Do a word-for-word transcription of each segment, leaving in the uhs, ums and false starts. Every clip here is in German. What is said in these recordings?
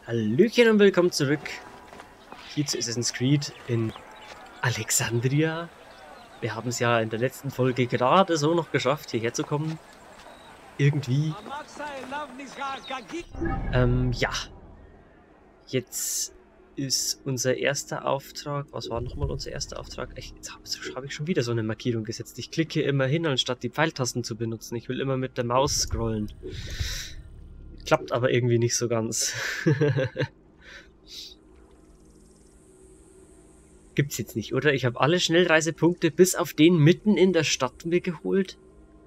Hallöchen und willkommen zurück hier zu Assassin's Creed in Alexandria. Wir haben es ja in der letzten Folge gerade so noch geschafft, hierher zu kommen. Irgendwie. Ähm, ja. Jetzt ist unser erster Auftrag. Was war nochmal unser erster Auftrag? Ich, jetzt habe hab ich schon wieder so eine Markierung gesetzt. Ich klicke immer hin, anstatt die Pfeiltasten zu benutzen. Ich will immer mit der Maus scrollen. Klappt aber irgendwie nicht so ganz. Gibt's jetzt nicht, oder? Ich habe alle Schnellreisepunkte bis auf den mitten in der Stadt mir geholt.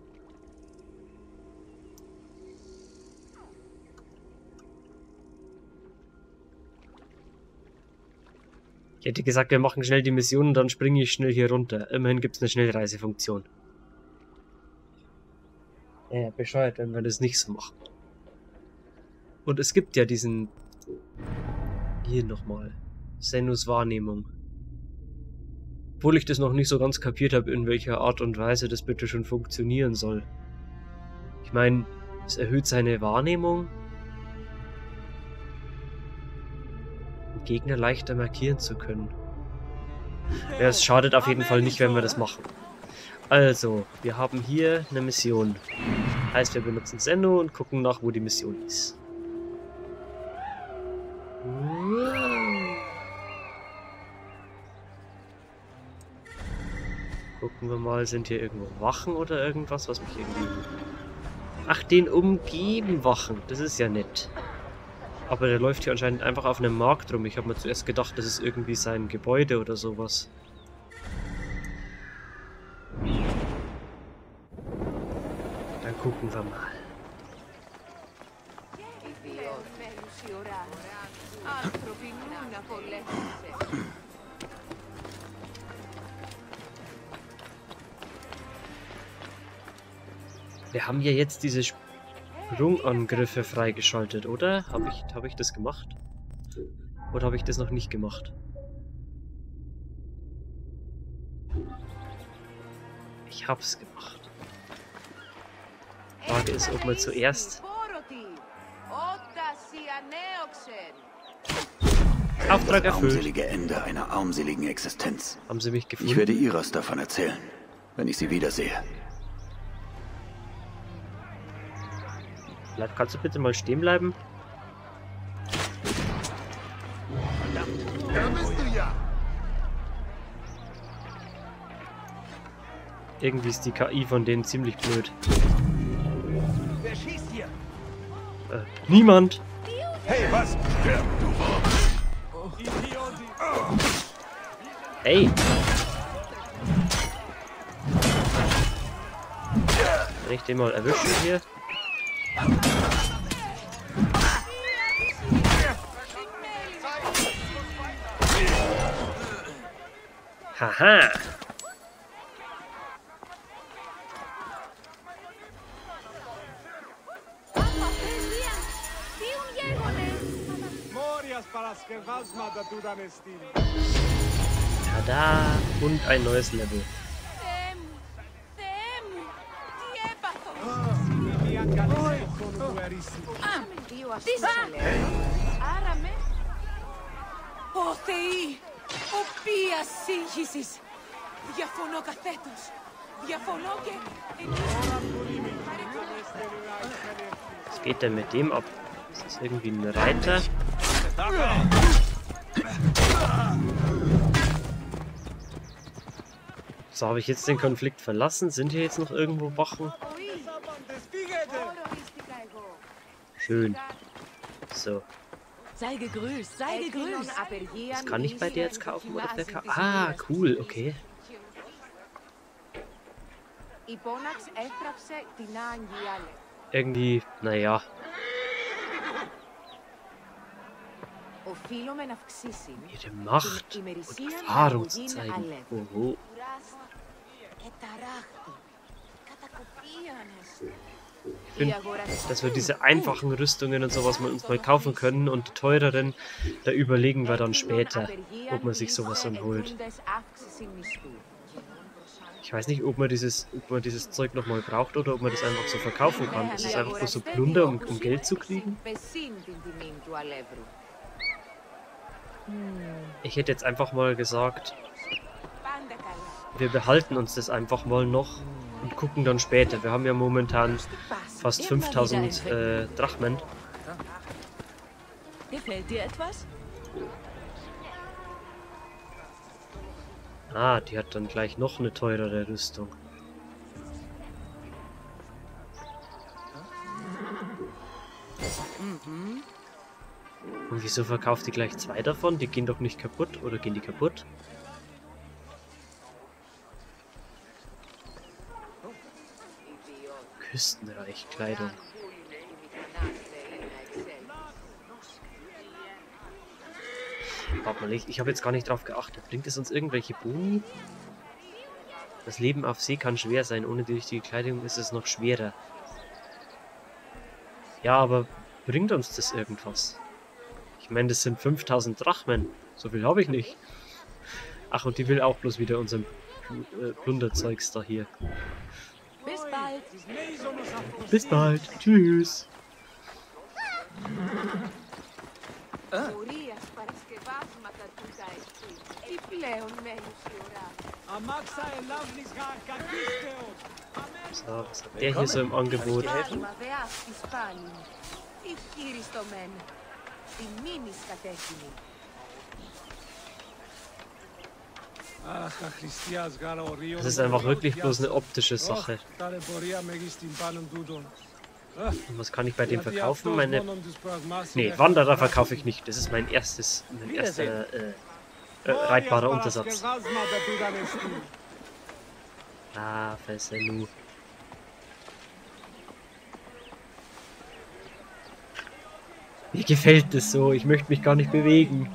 Ich hätte gesagt, wir machen schnell die Mission und dann springe ich schnell hier runter. Immerhin gibt es eine Schnellreisefunktion. Ja, bescheuert, wenn wir das nicht so machen. Und es gibt ja diesen... Hier nochmal. Senus Wahrnehmung. Obwohl ich das noch nicht so ganz kapiert habe, in welcher Art und Weise das bitte schon funktionieren soll. Ich meine, es erhöht seine Wahrnehmung. Um Gegner leichter markieren zu können. Ja, es schadet auf jeden Fall nicht, wenn wir das machen. Also, wir haben hier eine Mission. Heißt, wir benutzen Senu und gucken nach, wo die Mission ist. Gucken wir mal, sind hier irgendwo Wachen oder irgendwas, was mich irgendwie... Ach, den umgeben Wachen, das ist ja nett. Aber der läuft hier anscheinend einfach auf einem Markt rum. Ich habe mir zuerst gedacht, das ist irgendwie sein Gebäude oder sowas. Dann gucken wir mal. Wir haben ja jetzt diese Sprungangriffe freigeschaltet, oder? Habe ich, hab ich das gemacht? Oder habe ich das noch nicht gemacht? Ich hab's gemacht. Die Frage ist, ob man zuerst... Auftrag erfüllt. Armselige Ende einer armseligen Existenz. Haben sie mich gefunden? Ich werde Iras davon erzählen, wenn ich sie wiedersehe. Bleib, kannst du bitte mal stehen bleiben? Da bist du ja. Irgendwie ist die K I von denen ziemlich blöd. Wer schießt hier? Äh, niemand! Hey, was? Wer? Du Hey! Kann ich den mal erwischen hier? Haha! Tada! Und ein neues Level. Ω Θεοί, οποία σύγχυσης. Διαφωνώ καθέτος. Διαφωνώ και... Was geht denn mit dem ab? Ist das irgendwie ein Reiter? So, habe ich jetzt den Konflikt verlassen? Sind hier jetzt noch irgendwo Wachen? Schön. So. Sei gegrüßt, sei gegrüßt. Das kann ich bei dir jetzt kaufen oder verkaufen? Ah, cool, okay. Irgendwie, naja. Ihre Macht und Erfahrung zu zeigen. Oho. Ich finde, dass wir diese einfachen Rüstungen und sowas mal uns mal kaufen können und die teureren, da überlegen wir dann später, ob man sich sowas dann holt. Ich weiß nicht, ob man dieses, ob man dieses Zeug nochmal braucht oder ob man das einfach so verkaufen kann. Ist es einfach nur so Plunder, um, um Geld zu kriegen? Ich hätte jetzt einfach mal gesagt, wir behalten uns das einfach mal noch und gucken dann später. Wir haben ja momentan fast fünftausend äh, Drachmen. Gefällt dir etwas? Ah, die hat dann gleich noch eine teurere Rüstung. Und wieso verkauft die gleich zwei davon? Die gehen doch nicht kaputt, oder gehen die kaputt? Küstenreich Kleidung. Warte mal, ich, ich habe jetzt gar nicht drauf geachtet. Bringt es uns irgendwelche Boni? Das Leben auf See kann schwer sein. Ohne die richtige Kleidung ist es noch schwerer. Ja, aber bringt uns das irgendwas? Ich meine, das sind fünftausend Drachmen. So viel habe ich nicht. Ach, und die will auch bloß wieder unser äh, Plunderzeugs da hier. Bis bald. Bis bald. Tschüss. So, was hat der hier so im Angebot? Das ist einfach wirklich bloß eine optische Sache. Und was kann ich bei dem verkaufen? Meine... Nee, Wanderer verkaufe ich nicht. Das ist mein erstes, mein erster äh, äh, reitbarer Untersatz. Ah, Feselu. Mir gefällt es so. Ich möchte mich gar nicht bewegen.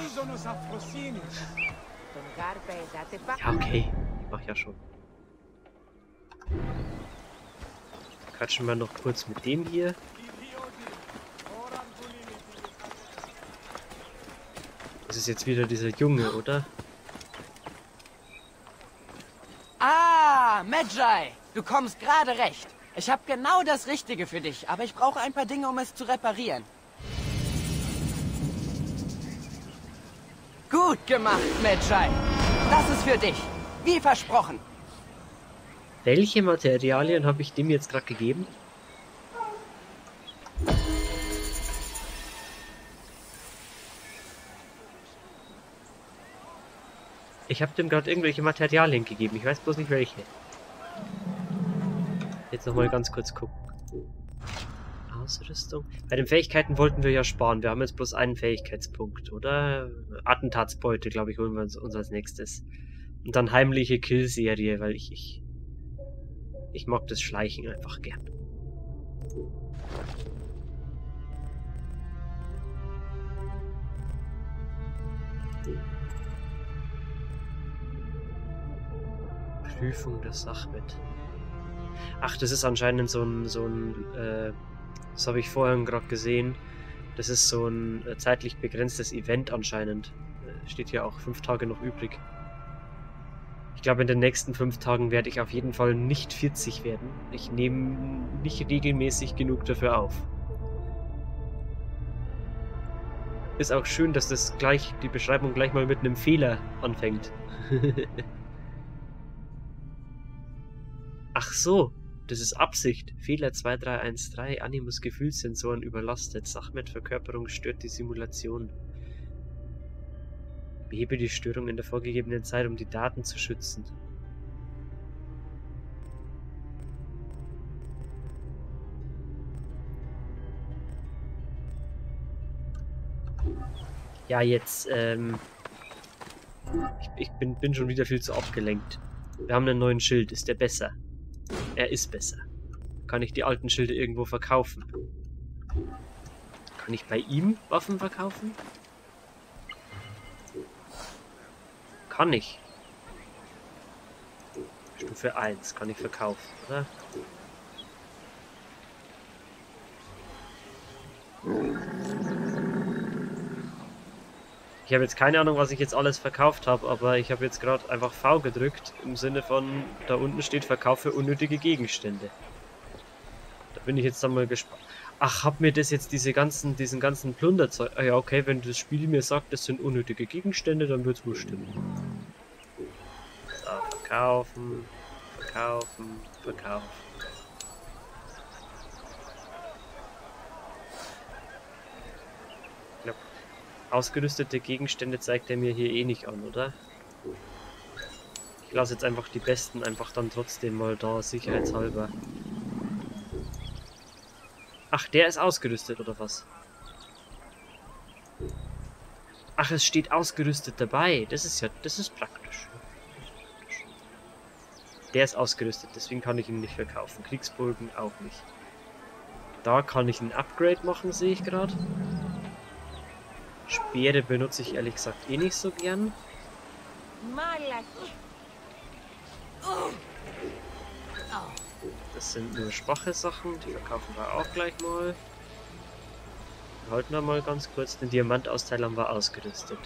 Ja, okay. Ich mach ja schon. Quatschen wir noch kurz mit dem hier. Das ist jetzt wieder dieser Junge, oder? Ah, Medjay, du kommst gerade recht. Ich habe genau das Richtige für dich, aber ich brauche ein paar Dinge, um es zu reparieren. Gut gemacht, Medjay. Das ist für dich, wie versprochen. Welche Materialien habe ich dem jetzt gerade gegeben? Ich habe dem gerade irgendwelche Materialien gegeben. Ich weiß bloß nicht welche. Jetzt nochmal ganz kurz gucken. Ausrüstung. Bei den Fähigkeiten wollten wir ja sparen. Wir haben jetzt bloß einen Fähigkeitspunkt, oder? Attentatsbeute, glaube ich, holen wir uns, uns als nächstes. Und dann heimliche Kill-Serie, weil ich, ich... Ich mag das Schleichen einfach gern. Prüfung der Sachmet. Ach, das ist anscheinend so ein, so ein, äh, das habe ich vorhin gerade gesehen. Das ist so ein äh, zeitlich begrenztes Event anscheinend. Äh, steht hier auch fünf Tage noch übrig. Ich glaube, in den nächsten fünf Tagen werde ich auf jeden Fall nicht vierzig werden. Ich nehme nicht regelmäßig genug dafür auf. Ist auch schön, dass das gleich, die Beschreibung gleich mal mit einem Fehler anfängt. Ach so, das ist Absicht. Fehler zwei drei eins drei, Animus Gefühlssensoren überlastet. Sachmet Verkörperung stört die Simulation. Behebe die Störung in der vorgegebenen Zeit, um die Daten zu schützen. Ja, jetzt, ähm... Ich, ich bin, bin schon wieder viel zu abgelenkt. Wir haben einen neuen Schild. Ist der besser? Er ist besser. Kann ich die alten Schilde irgendwo verkaufen? Kann ich bei ihm Waffen verkaufen? Kann ich. Stufe eins kann ich verkaufen, oder? Ich habe jetzt keine Ahnung, was ich jetzt alles verkauft habe, aber ich habe jetzt gerade einfach V gedrückt, im Sinne von, da unten steht Verkauf für unnötige Gegenstände. Da bin ich jetzt dann mal gespannt. Ach, hab mir das jetzt diese ganzen, diesen ganzen Plunderzeug... Ah ja, okay, wenn das Spiel mir sagt, das sind unnötige Gegenstände, dann wird's wohl stimmen. So, verkaufen, verkaufen, verkaufen. Ich glaub, ausgerüstete Gegenstände zeigt er mir hier eh nicht an, oder? Ich lasse jetzt einfach die besten einfach dann trotzdem mal da, sicherheitshalber. Ach, der ist ausgerüstet, oder was? Ach, es steht ausgerüstet dabei. Das ist ja, das ist praktisch. Der ist ausgerüstet, deswegen kann ich ihn nicht verkaufen. Kriegsbogen auch nicht. Da kann ich ein Upgrade machen, sehe ich gerade. Speere benutze ich ehrlich gesagt eh nicht so gern. Das sind nur schwache Sachen, die verkaufen wir auch gleich mal. Wir halten wir mal ganz kurz, den Diamantausteil haben wir ausgerüstet.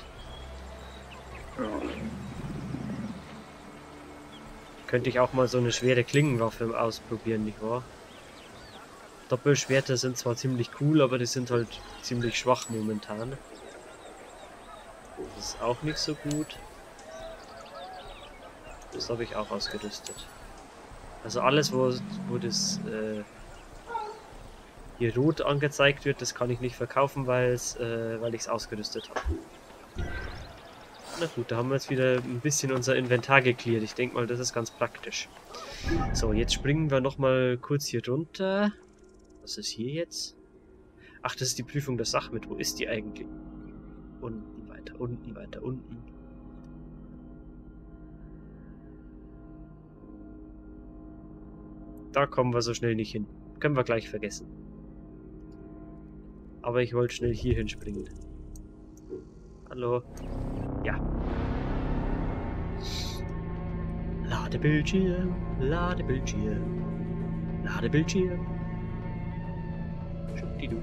Könnte ich auch mal so eine schwere Klingenwaffe ausprobieren, nicht wahr? Doppelschwerter sind zwar ziemlich cool, aber die sind halt ziemlich schwach momentan. Das ist auch nicht so gut. Das habe ich auch ausgerüstet. Also alles, wo, wo das äh, hier rot angezeigt wird, das kann ich nicht verkaufen, weil's, äh, weil ich es ausgerüstet habe. Na gut, da haben wir jetzt wieder ein bisschen unser Inventar geklärt. Ich denke mal, das ist ganz praktisch. So, jetzt springen wir nochmal kurz hier runter. Was ist hier jetzt? Ach, das ist die Prüfung der Sachmittel. Wo ist die eigentlich? Unten, weiter, unten, weiter, unten. Da kommen wir so schnell nicht hin. Können wir gleich vergessen. Aber ich wollte schnell hier hinspringen. Hallo? Ja. Ladebildschirm, Ladebildschirm, Ladebildschirm. Schubdidu.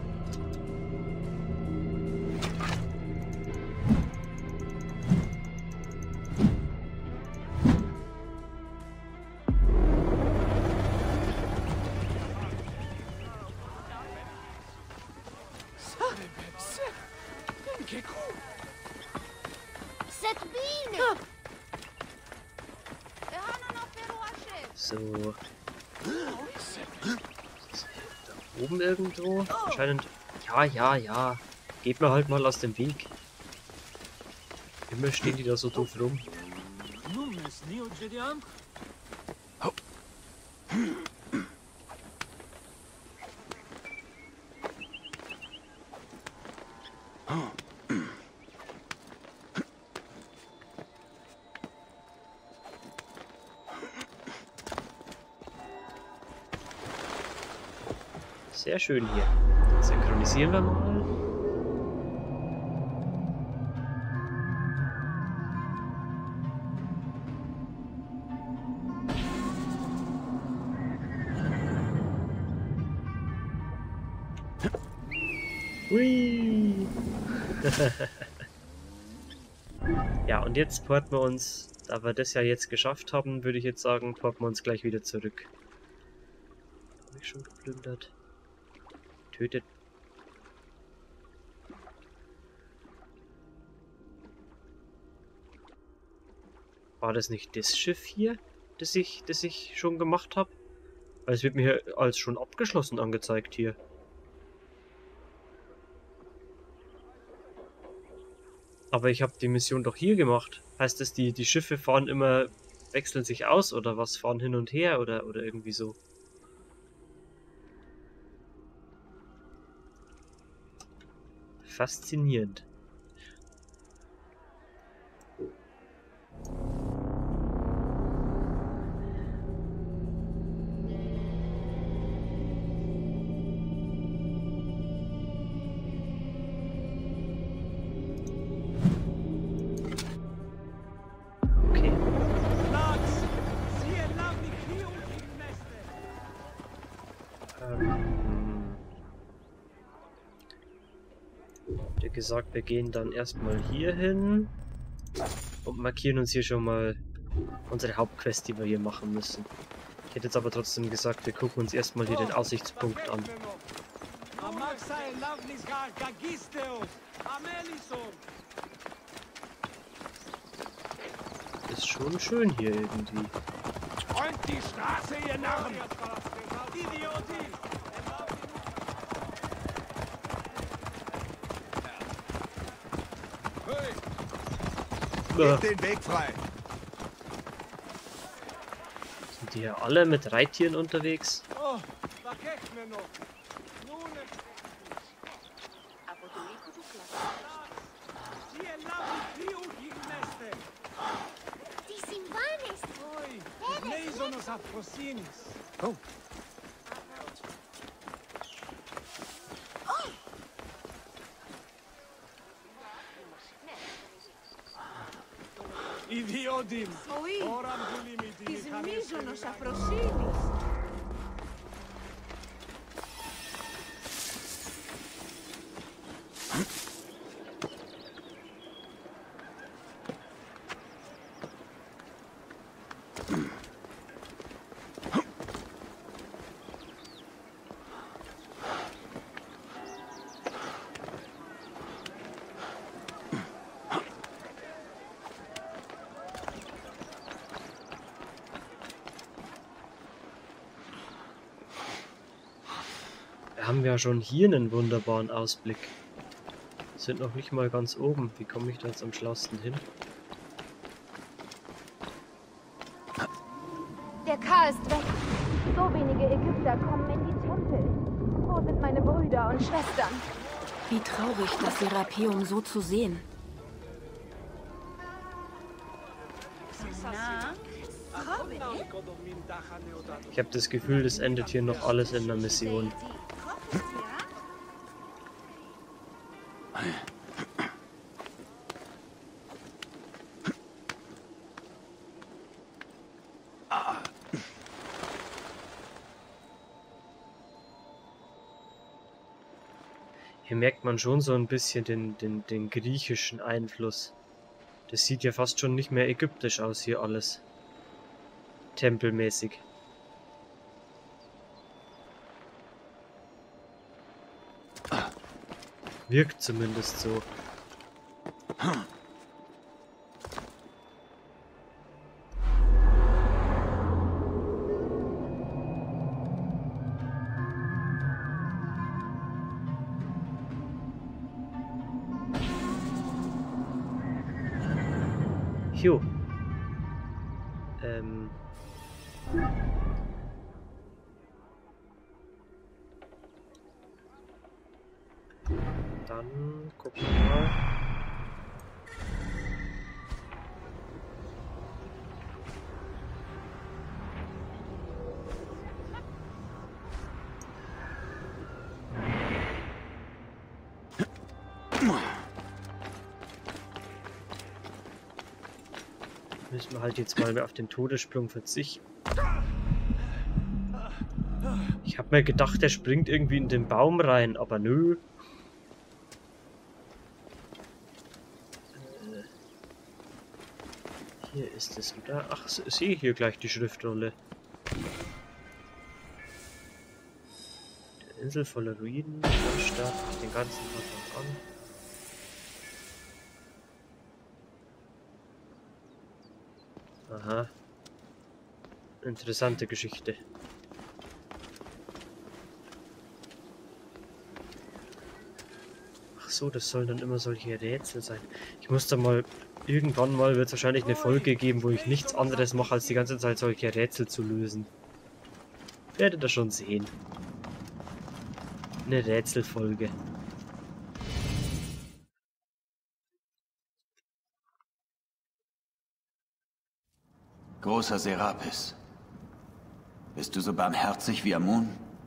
So. Da oben irgendwo? Anscheinend. Ja, ja, ja. Geht mir halt mal aus dem Weg. Immer stehen die da so doof rum. Sehr schön hier. Synchronisieren wir mal. Hui. Ja, und jetzt porten wir uns, da wir das ja jetzt geschafft haben, würde ich jetzt sagen, porten wir uns gleich wieder zurück. Habe ich schon geplündert? Tötet. War das nicht das Schiff hier, das ich, das ich schon gemacht habe? Weil es wird mir als schon abgeschlossen angezeigt hier. Aber ich habe die Mission doch hier gemacht. Heißt das, die, die Schiffe fahren immer, wechseln sich aus oder was? Fahren hin und her oder, oder irgendwie so? Faszinierend. Okay. Ähm. gesagt, wir gehen dann erstmal hier hin und markieren uns hier schon mal unsere Hauptquest, die wir hier machen müssen. Ich hätte jetzt aber trotzdem gesagt, wir gucken uns erstmal hier den Aussichtspunkt an. Ist schon schön hier irgendwie. Und die Straße, ihr Narren! Äh, Gebt den Weg frei! sind die hier alle mit Reittieren unterwegs? Oh, vergesst mir noch! Oh. Idiotin! Oui, Oram Gulimiti, τις μίζωνος αφροσύνης. Wir haben ja schon hier einen wunderbaren Ausblick. Sind noch nicht mal ganz oben. Wie komme ich da jetzt am schlausten hin? Der K ist weg. So wenige Ägypter kommen in die Tempel. Wo sind meine Brüder und Schwestern? Wie traurig, das Serapeum so zu sehen. Ich habe das Gefühl, das endet hier noch alles in der Mission. Hier merkt man schon so ein bisschen den, den, den griechischen Einfluss. Das sieht ja fast schon nicht mehr ägyptisch aus hier alles. Tempelmäßig. Wirkt zumindest so. Jo. Ähm. Dann gucken wir mal. Müssen wir halt jetzt mal auf den Todessprung verzichten. Ich habe mir gedacht, der springt irgendwie in den Baum rein, aber nö. Äh, hier ist es wieder. Ach, sehe hier gleich die Schriftrolle. Die Insel voller Ruinen, die Stadt, den ganzen Tag an. Aha. Interessante Geschichte. Ach so, das sollen dann immer solche Rätsel sein. Ich muss da mal... Irgendwann mal wird es wahrscheinlich eine Folge geben, wo ich nichts anderes mache, als die ganze Zeit solche Rätsel zu lösen. Werdet ihr schon sehen. Eine Rätselfolge. Großer Serapis, bist du so barmherzig wie Amun?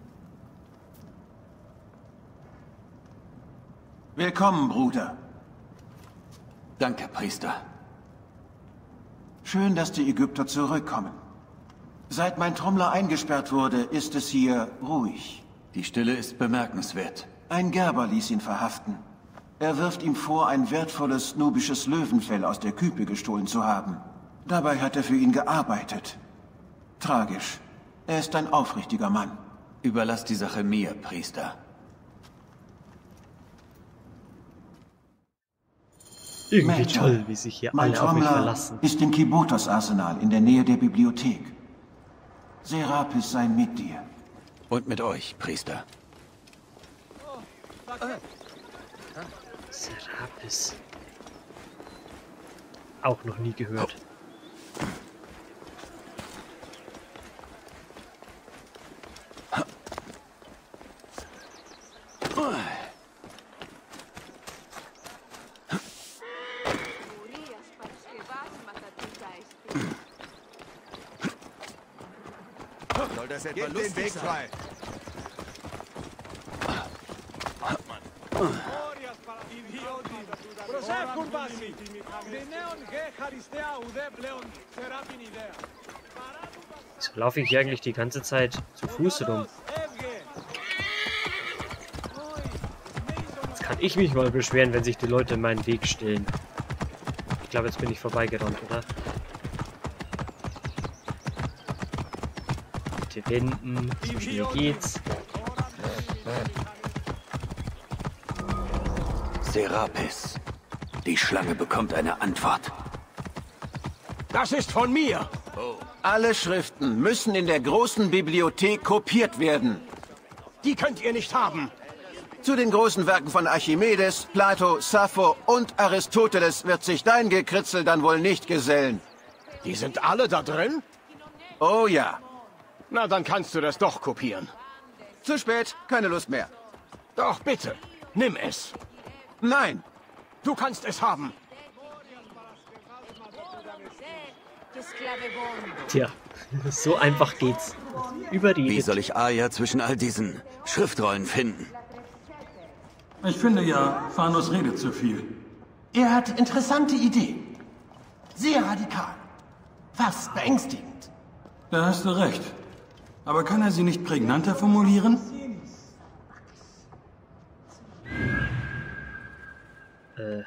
Willkommen, Bruder. Danke, Priester. Schön, dass die Ägypter zurückkommen. Seit mein Trommler eingesperrt wurde, ist es hier ruhig. Die Stille ist bemerkenswert. Ein Gerber ließ ihn verhaften. Er wirft ihm vor, ein wertvolles nubisches Löwenfell aus der Küpe gestohlen zu haben. Dabei hat er für ihn gearbeitet. Tragisch. Er ist ein aufrichtiger Mann. Überlass die Sache mir, Priester. Irgendwie Major, toll, wie sich hier mein alle auf mich Trommler verlassen. ist im Kibotos-Arsenal in der Nähe der Bibliothek. Serapis sei mit dir. Und mit euch, Priester. Serapis. Auch noch nie gehört. Soll das etwa lustig den Weg frei? Προσεύχουν βάση. Στη νέον γε χαριστέα ουδέ πλέον θεράπιν ιδέα. Wieso laufe ich hier eigentlich die ganze Zeit zu Fuß rum? Jetzt kann ich mich mal beschweren, wenn sich die Leute in meinen Weg stellen. Ich glaube, jetzt bin ich vorbeigerannt, oder? Bitte wenden. So schnell geht's. Serapis. Die Schlange bekommt eine Antwort. Das ist von mir! Alle Schriften müssen in der großen Bibliothek kopiert werden. Die könnt ihr nicht haben! Zu den großen Werken von Archimedes, Plato, Sappho und Aristoteles wird sich dein Gekritzel dann wohl nicht gesellen. Die sind alle da drin? Oh ja. Na, dann kannst du das doch kopieren. Zu spät, keine Lust mehr. Doch, bitte, nimm es. Nein. Du kannst es haben. Tja, so einfach geht's. Überredet. Wie soll ich Aya zwischen all diesen Schriftrollen finden? Ich finde ja, Phanos redet zu viel. Er hat interessante Ideen. Sehr radikal. Fast beängstigend. Da hast du recht. Aber kann er sie nicht prägnanter formulieren? Äh.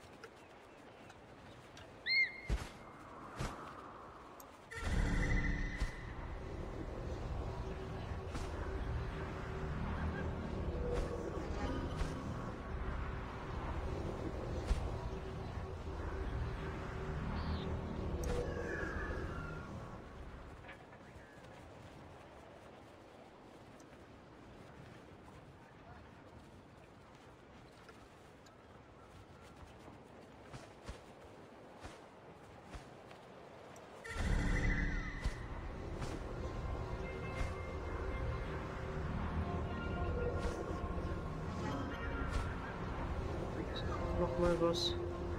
Noch mal was.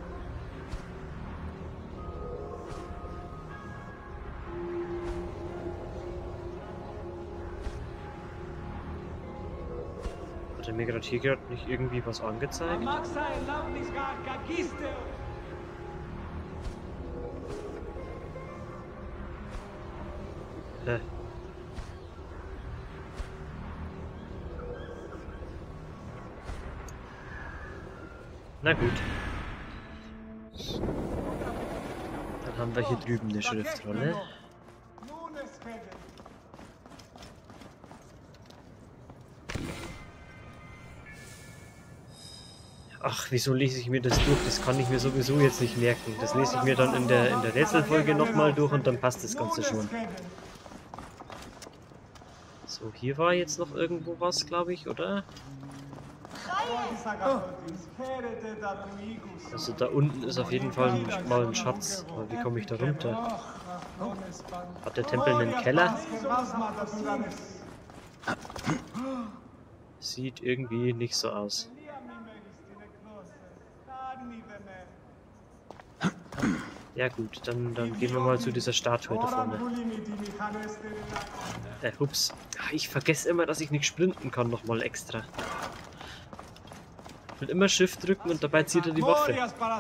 Hat er mir gerade hier gerade nicht irgendwie was angezeigt? Hä? Na gut. Dann haben wir hier drüben eine Schriftrolle. Ach, wieso lese ich mir das durch? Das kann ich mir sowieso jetzt nicht merken. Das lese ich mir dann in der, in der Rätselfolge nochmal durch und dann passt das Ganze schon. So, hier war jetzt noch irgendwo was, glaube ich, oder? Also da unten ist auf jeden Fall ein, mal ein Schatz. Aber wie komme ich da runter? Hat der Tempel einen Keller? Sieht irgendwie nicht so aus. Ja gut, dann, dann gehen wir mal zu dieser Statue da vorne. Äh, hups. Ich vergesse immer, dass ich nicht sprinten kann nochmal extra. Ich will immer Shift drücken und dabei zieht er die Waffe.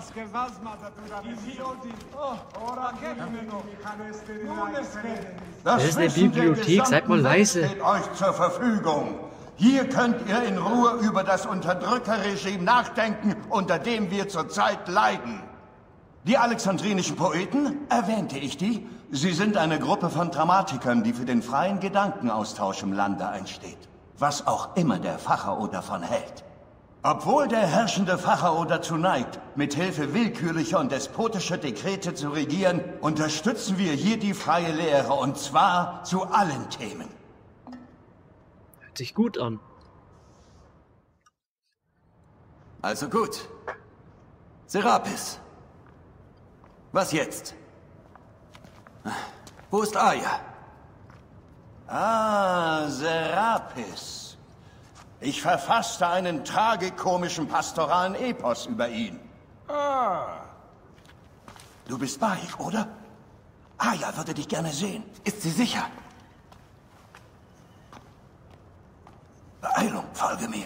Das ist eine Bibliothek, seid mal leise. Steht euch zur Verfügung. Hier könnt ihr in Ruhe über das Unterdrückerregime nachdenken, unter dem wir zurzeit leiden. Die alexandrinischen Poeten, erwähnte ich die? Sie sind eine Gruppe von Dramatikern, die für den freien Gedankenaustausch im Lande einsteht. Was auch immer der Pharao davon hält. Obwohl der herrschende Pharao dazu neigt, mit Hilfe willkürlicher und despotischer Dekrete zu regieren, unterstützen wir hier die freie Lehre, und zwar zu allen Themen. Hört sich gut an. Also gut. Serapis. Was jetzt? Wo ist Aya? Ah, Serapis. Ich verfasste einen tragikomischen pastoralen Epos über ihn. Ah. Du bist Baik, oder? Aya würde dich gerne sehen. Ist sie sicher? Beeilung, folge mir.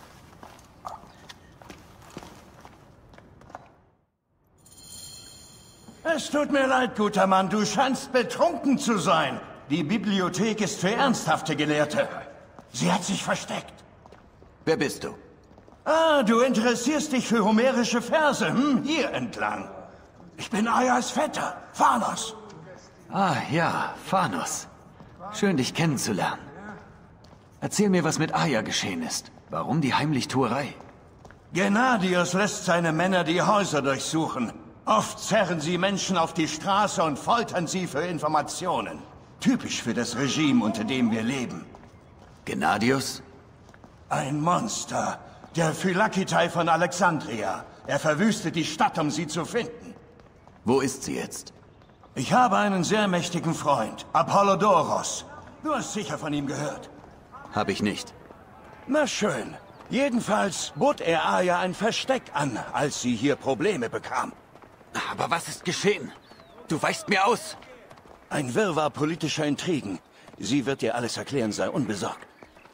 Es tut mir leid, guter Mann, du scheinst betrunken zu sein. Die Bibliothek ist für ernsthafte Gelehrte. Sie hat sich versteckt. Wer bist du? Ah, du interessierst dich für homerische Verse, hm? Hier entlang. Ich bin Ayas Vetter, Phanos. Ah, ja, Phanos. Schön, dich kennenzulernen. Erzähl mir, was mit Aya geschehen ist. Warum die Heimlichtuerei? Gennadios lässt seine Männer die Häuser durchsuchen. Oft zerren sie Menschen auf die Straße und foltern sie für Informationen. Typisch für das Regime, unter dem wir leben. Gennadios? Ein Monster. Der Phylakitai von Alexandria. Er verwüstet die Stadt, um sie zu finden. Wo ist sie jetzt? Ich habe einen sehr mächtigen Freund, Apollodoros. Du hast sicher von ihm gehört. Hab ich nicht. Na schön. Jedenfalls bot er Aya ein Versteck an, als sie hier Probleme bekam. Aber was ist geschehen? Du weichst mir aus. Ein Wirrwarr politischer Intrigen. Sie wird dir alles erklären, sei unbesorgt.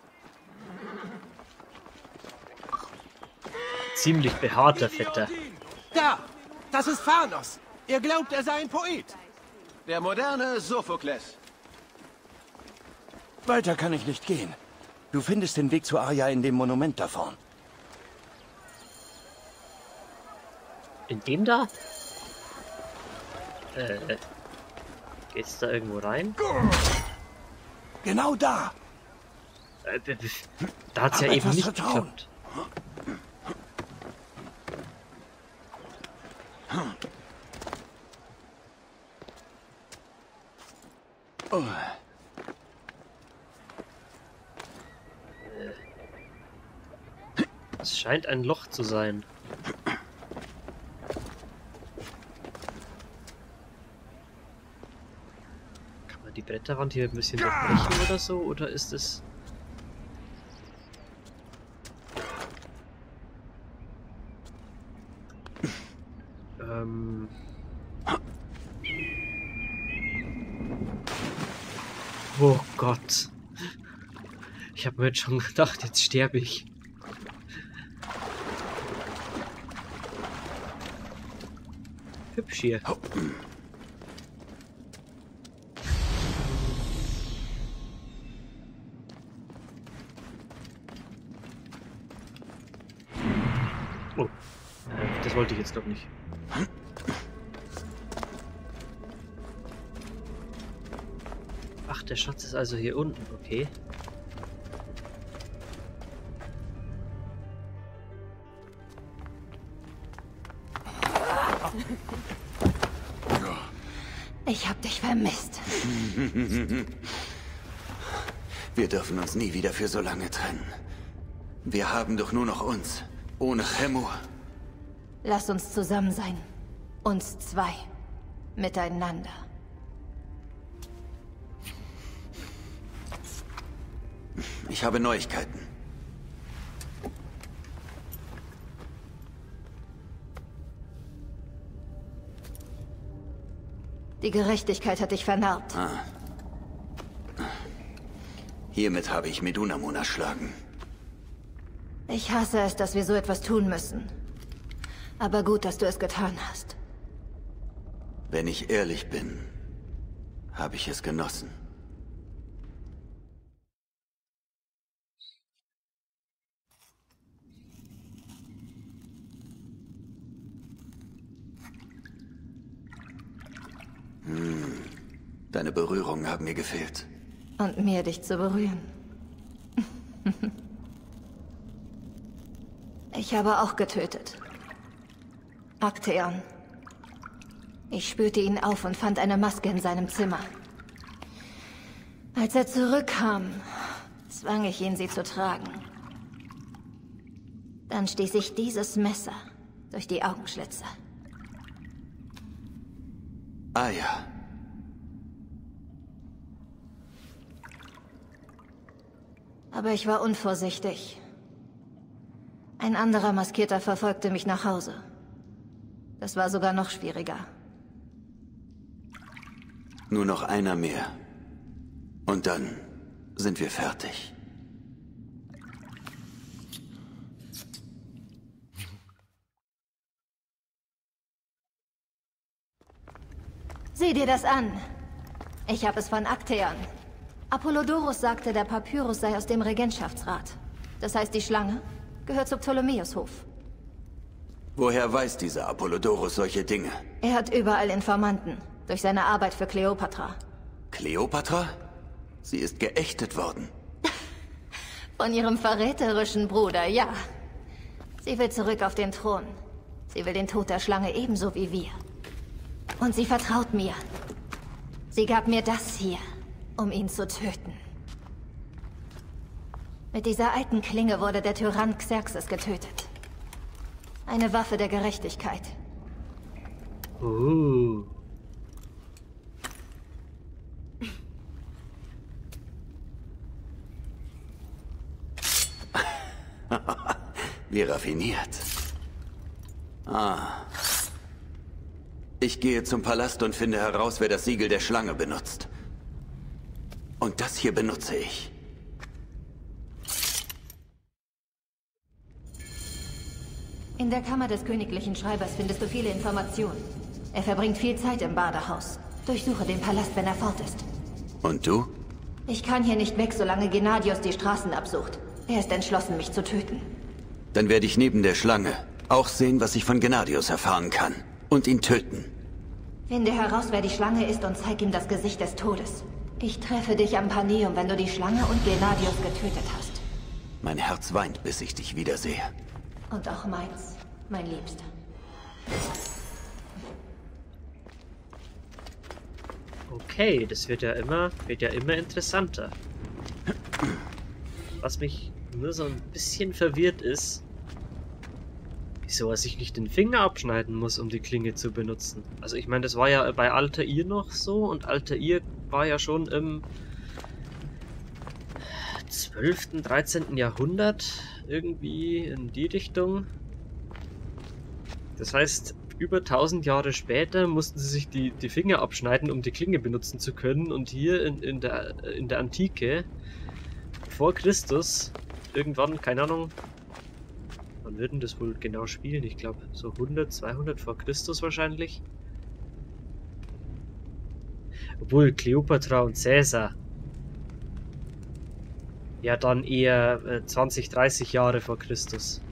Ziemlich behaart, der Vetter. Da! Das ist Phanos. Ihr glaubt, er sei ein Poet. Der moderne Sophokles. Weiter kann ich nicht gehen. Du findest den Weg zu Aya in dem Monument da vorn. In dem da? Äh, geht's da irgendwo rein? Genau da! Äh, da hat's ja eben nicht geklappt. Oh. Es scheint ein Loch zu sein. Kann man die Bretterwand hier ein bisschen durchbrechen oder so? Oder ist es... Ähm... Oh Gott. Ich habe mir jetzt schon gedacht, jetzt sterbe ich. Hübsch hier. Oh. Äh, das wollte ich jetzt doch nicht. Ach, der Schatz ist also hier unten, okay. Ich hab dich vermisst. Wir dürfen uns nie wieder für so lange trennen. Wir haben doch nur noch uns. Ohne Chemu. Lass uns zusammen sein. Uns zwei. Miteinander. Ich habe Neuigkeiten. Die Gerechtigkeit hat dich vernarbt. Ah. Hiermit habe ich Medunamun erschlagen. Ich hasse es, dass wir so etwas tun müssen. Aber gut, dass du es getan hast. Wenn ich ehrlich bin, habe ich es genossen. Hm. Deine Berührungen haben mir gefehlt. Und mir, dich zu berühren. Ich habe auch getötet. Actaeon. Ich spürte ihn auf und fand eine Maske in seinem Zimmer. Als er zurückkam, zwang ich ihn, sie zu tragen. Dann stieß ich dieses Messer durch die Augenschlitze. Aya. Aber ich war unvorsichtig. Ein anderer Maskierter verfolgte mich nach Hause. Das war sogar noch schwieriger. Nur noch einer mehr. Und dann sind wir fertig. Sieh dir das an. Ich habe es von Actaeon. Apollodorus sagte, der Papyrus sei aus dem Regentschaftsrat. Das heißt, die Schlange gehört zu Ptolemäus-Hof. Woher weiß dieser Apollodorus solche Dinge? Er hat überall Informanten. Durch seine Arbeit für Kleopatra. Kleopatra? Sie ist geächtet worden. Von ihrem verräterischen Bruder, ja. Sie will zurück auf den Thron. Sie will den Tod der Schlange ebenso wie wir. Und sie vertraut mir. Sie gab mir das hier, um ihn zu töten. Mit dieser alten Klinge wurde der Tyrann Xerxes getötet. Eine Waffe der Gerechtigkeit. Uh. Wie raffiniert. Ah. Ich gehe zum Palast und finde heraus, wer das Siegel der Schlange benutzt. Und das hier benutze ich. In der Kammer des königlichen Schreibers findest du viele Informationen. Er verbringt viel Zeit im Badehaus. Durchsuche den Palast, wenn er fort ist. Und du? Ich kann hier nicht weg, solange Gennadios die Straßen absucht. Er ist entschlossen, mich zu töten. Dann werde ich neben der Schlange auch sehen, was ich von Gennadios erfahren kann. Und ihn töten. Finde heraus, wer die Schlange ist und zeig ihm das Gesicht des Todes. Ich treffe dich am Paneum, wenn du die Schlange und Gennadios getötet hast. Mein Herz weint, bis ich dich wiedersehe. Und auch meins, mein Liebster. Okay, das wird ja immer, wird ja immer interessanter. Was mich nur so ein bisschen verwirrt ist, wieso er sich nicht den Finger abschneiden muss, um die Klinge zu benutzen. Also ich meine, das war ja bei Altair noch so und Altair war ja schon im zwölften, dreizehnten Jahrhundert irgendwie in die Richtung. Das heißt, über tausend Jahre später mussten sie sich die, die Finger abschneiden, um die Klinge benutzen zu können. Und hier in, in, der, in der Antike, vor Christus, irgendwann, keine Ahnung, wann würden das wohl genau spielen? Ich glaube so hundert, zweihundert vor Christus wahrscheinlich. Obwohl Kleopatra und Caesar ja dann eher äh, zwanzig, dreißig Jahre vor Christus.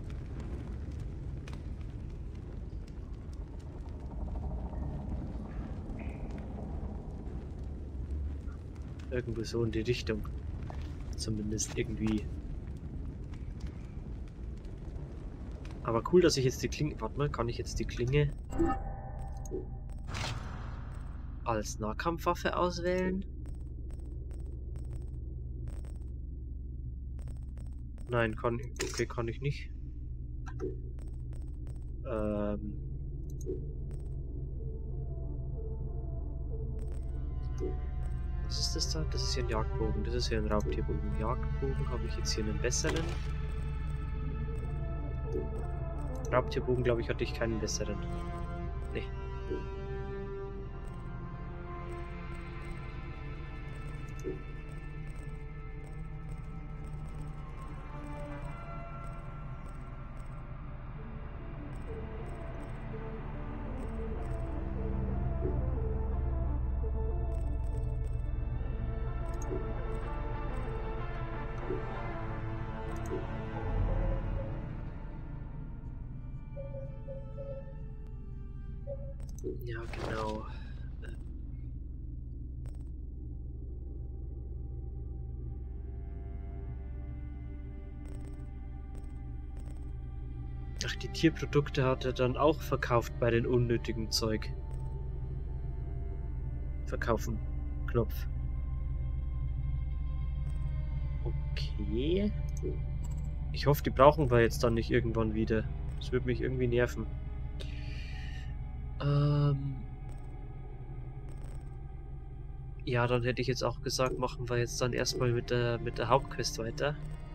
Irgendwo so in die Richtung. Zumindest irgendwie. Aber cool, dass ich jetzt die Klinge... Warte mal, kann ich jetzt die Klinge als Nahkampfwaffe auswählen? Nein, kann ich... Okay, kann ich nicht. Ähm... Was ist das da? Das ist hier ein Jagdbogen. Das ist hier ein Raubtierbogen. Jagdbogen habe ich jetzt hier einen besseren. Raubtierbogen, glaube ich, hatte ich keinen besseren. Nee. Ja, genau. die Tierprodukte hat er dann auch verkauft bei den unnötigen Zeug. Verkaufen. Knopf. Okay. Ich hoffe, die brauchen wir jetzt dann nicht irgendwann wieder. Das würde mich irgendwie nerven. Ähm... Ja, dann hätte ich jetzt auch gesagt, machen wir jetzt dann erstmal mit der, mit der Hauptquest weiter.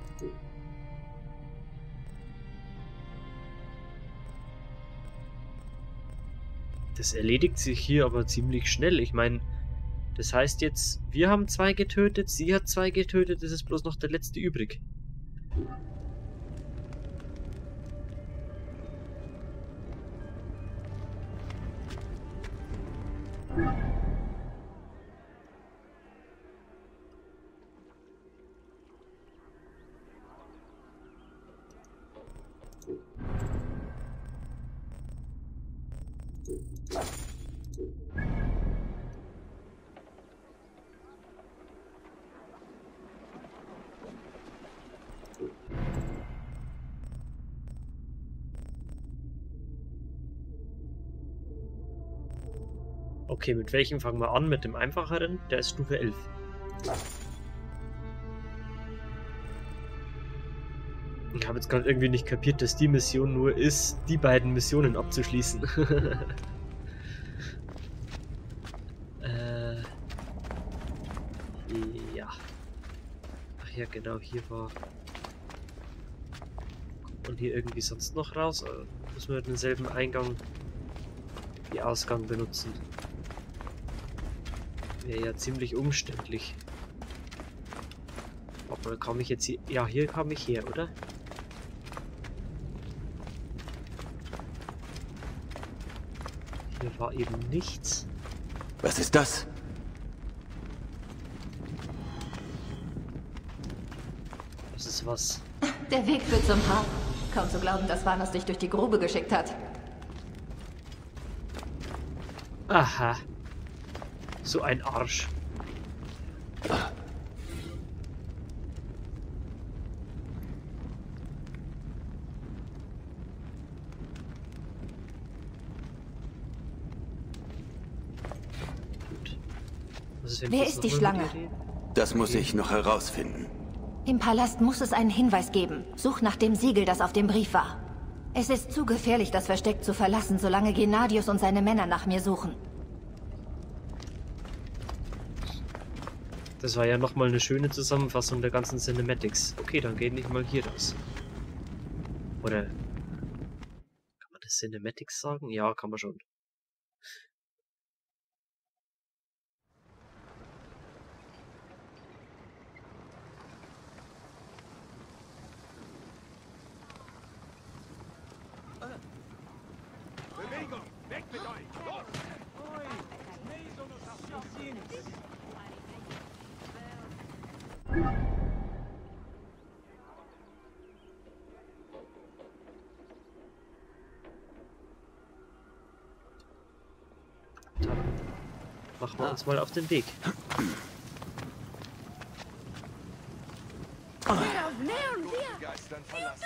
Das erledigt sich hier aber ziemlich schnell. Ich meine, das heißt jetzt, wir haben zwei getötet, sie hat zwei getötet, es ist bloß noch der letzte übrig. Okay, mit welchem fangen wir an? Mit dem einfacheren? Der ist Stufe elf. Ich habe jetzt gerade irgendwie nicht kapiert, dass die Mission nur ist, die beiden Missionen abzuschließen. äh, ja. Ach ja, genau, hier war... Kommt man hier irgendwie sonst noch raus? Oder müssen wir denselben Eingang wie Ausgang benutzen? Wäre ja ziemlich umständlich. Aber kam ich jetzt hier... Ja, hier kam ich her, oder? Hier war eben nichts. Was ist das? Das ist was. Der Weg führt zum Hafen. Kaum zu glauben, dass Vanos dich durch die Grube geschickt hat. Aha. So ein Arsch. Gut. Was ist, wenn Wer ich ist jetzt die noch mal Schlange? mit ihr rede? Das muss ich noch herausfinden. Im Palast muss es einen Hinweis geben. Such nach dem Siegel, das auf dem Brief war. Es ist zu gefährlich, das Versteck zu verlassen, solange Gennadius und seine Männer nach mir suchen. Das war ja nochmal eine schöne Zusammenfassung der ganzen Cinematics. Okay, dann gehen wir mal hier raus. Oder... Kann man das Cinematics sagen? Ja, kann man schon. Bewegung! Weg mit euch! Los! Oi! Nee, so nos assassinos! Dann machen wir uns mal auf den Weg. Geistern verlassen.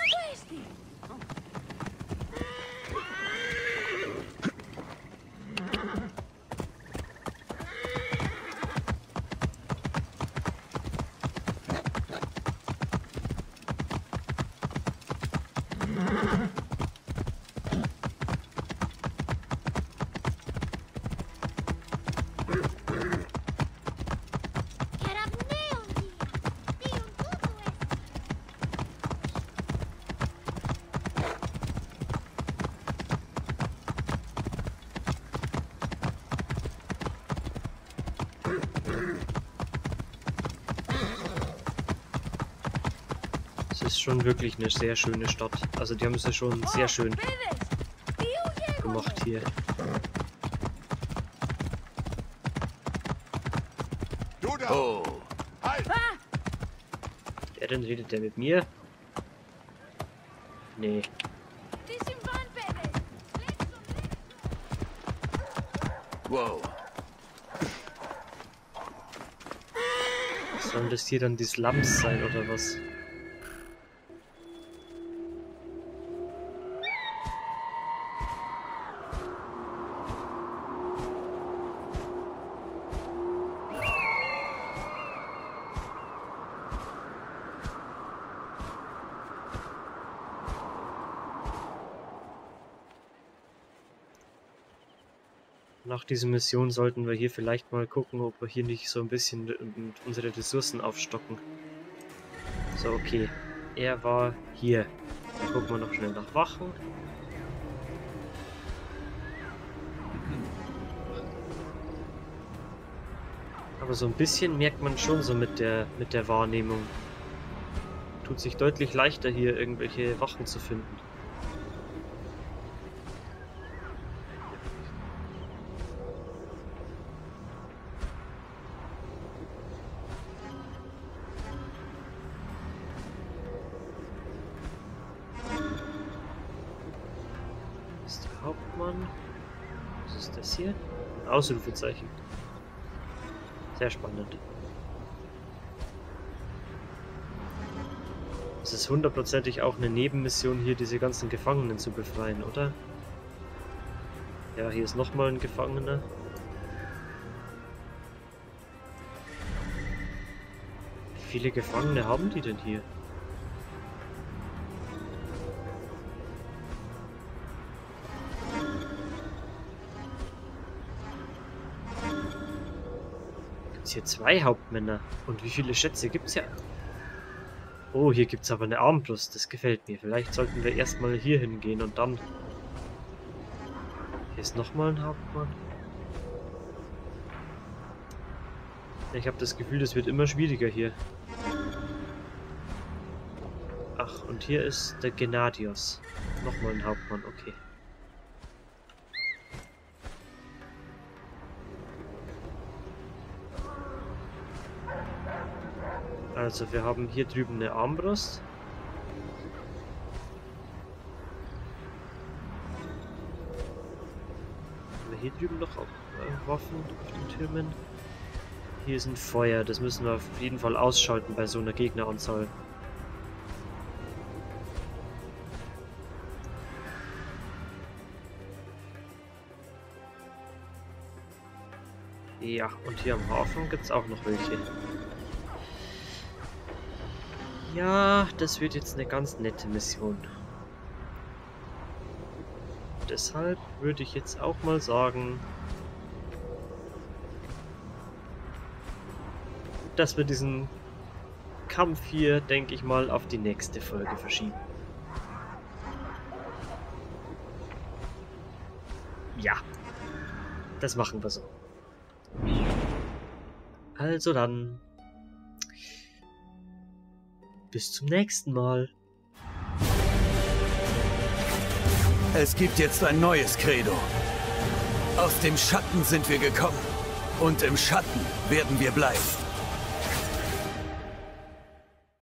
Es ist schon wirklich eine sehr schöne Stadt. Also die haben es ja schon sehr schön gemacht hier. Oh. Wer denn redet der mit mir? Nee. Wow. Sollen das hier dann die Slums sein oder was? Nach dieser Mission sollten wir hier vielleicht mal gucken, ob wir hier nicht so ein bisschen unsere Ressourcen aufstocken. So, okay. Er war hier. Dann gucken wir noch schnell nach Wachen. Aber so ein bisschen merkt man schon so mit der, mit der Wahrnehmung. Tut sich deutlich leichter, hier irgendwelche Wachen zu finden. Das ist der Hauptmann. Was ist das hier? Ein Ausrufezeichen. Sehr spannend. Es ist hundertprozentig auch eine Nebenmission, hier diese ganzen Gefangenen zu befreien, oder? Ja, hier ist nochmal ein Gefangener. Wie viele Gefangene haben die denn hier? Hier zwei Hauptmänner. Und wie viele Schätze gibt's ja? Oh, hier gibt's aber eine Armbrust. Das gefällt mir. Vielleicht sollten wir erstmal hier hingehen und dann... Hier ist nochmal ein Hauptmann. Ich habe das Gefühl, das wird immer schwieriger hier. Ach, und hier ist der Gennadios. Nochmal ein Hauptmann, okay. Also wir haben hier drüben eine Armbrust. Haben wir hier drüben noch auch, äh, Waffen auf den Türmen? Hier ist ein Feuer, das müssen wir auf jeden Fall ausschalten bei so einer Gegneranzahl. Ja, und hier am Hafen gibt es auch noch welche. Ja, das wird jetzt eine ganz nette Mission. Deshalb würde ich jetzt auch mal sagen, dass wir diesen Kampf hier, denke ich mal, auf die nächste Folge verschieben. Ja, das machen wir so. Also dann, bis zum nächsten Mal. Es gibt jetzt ein neues Credo. Aus dem Schatten sind wir gekommen. Und im Schatten werden wir bleiben.